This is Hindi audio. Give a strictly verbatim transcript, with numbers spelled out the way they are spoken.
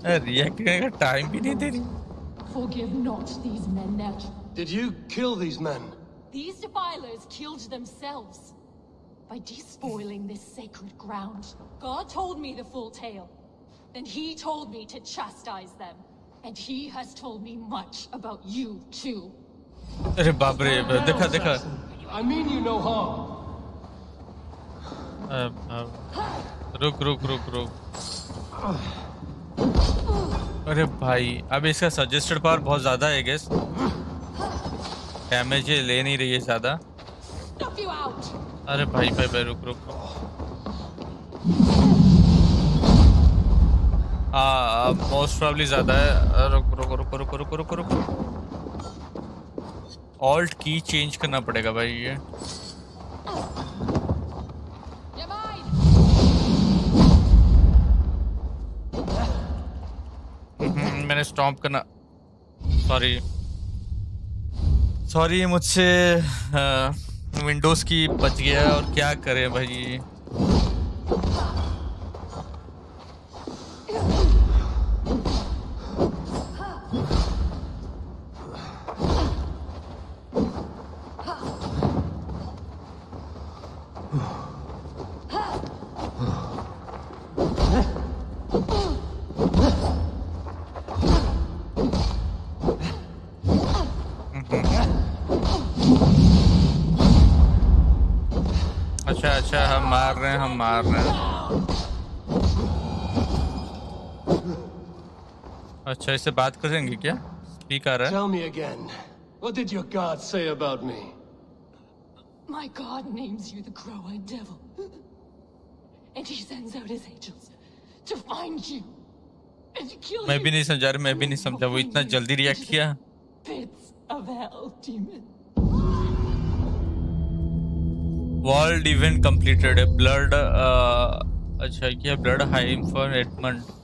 रिएक्ट करने का टाइम भी नहीं दे रही। Forgive not these men, Netch. Did you kill these men? These defilers killed themselves by despoiling this sacred ground. God told me the full tale. Then he told me to chastise them. And he has told me much about you, too. अरे बाप रे, देखा देखा। I mean you no harm. रुक रुक रुक रुक। अरे भाई, अब इसका सजेस्टेड पावर बहुत ज्यादा है गेस। डैमेज ले नहीं रही है ज्यादा। अरे भाई भाई भाई रुक रुक रुक। हाँ मोस्ट प्रॉब्ली ज्यादा है। रुक रुक रुक रुक रुक रुक रुक। ऑल्ट की चेंज करना पड़ेगा भाई ये। मैंने स्टॉम्प करना, सॉरी सॉरी मुझसे विंडोज की बच गया और क्या करें भाई। अच्छा अच्छा हम मार रहे हैं हम मार रहे हैं। अच्छा इससे बात करेंगे क्या? स्पीक आ रहा है। Tell me again. What did your god say about me? My God names you the Crow-Eyed Devil. And he sends out his angels to find you and to kill you. मैं भी नहीं समझा रहा, मैं भी नहीं समझा, वो इतना जल्दी रिएक्ट किया। Pits of hell, demon. World event completed है। ब्लड अच्छा क्या ब्लड हाइम फॉर एडमंड।